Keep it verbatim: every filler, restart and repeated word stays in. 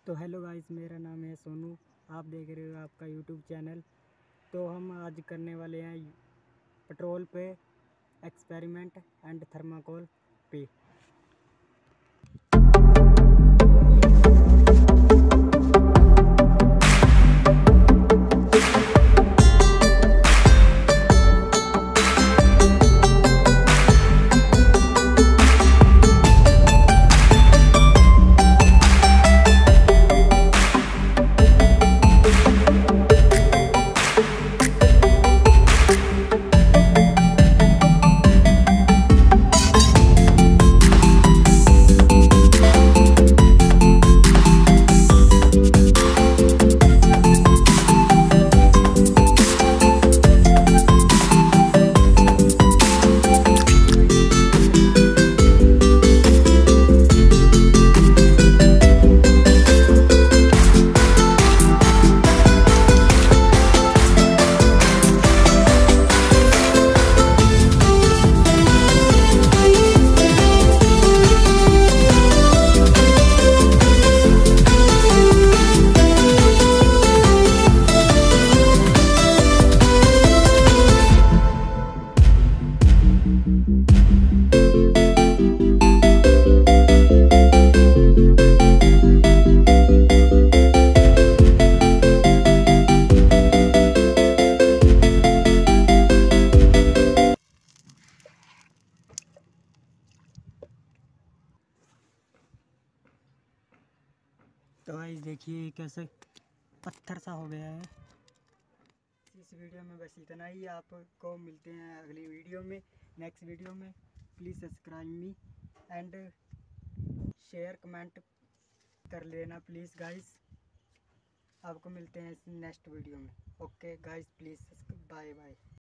तो hello guys, मेरा नाम है सोनू। आप देख रहे हो आपका यूट्यूब चैनल। तो हम आज करने वाले हैं पेट्रोल पे एक्सपेरिमेंट एंड थर्माकोल पे। तो गाइस देखिए कैसे पत्थर सा हो गया है। इस वीडियो में बस इतना ही। आपको मिलते हैं अगली वीडियो में, नेक्स्ट वीडियो में। Please subscribe me and share comment कर लेना प्लीज़ गाइस। आपको मिलते हैं नेक्स्ट वीडियो में। Okay guys, please bye bye.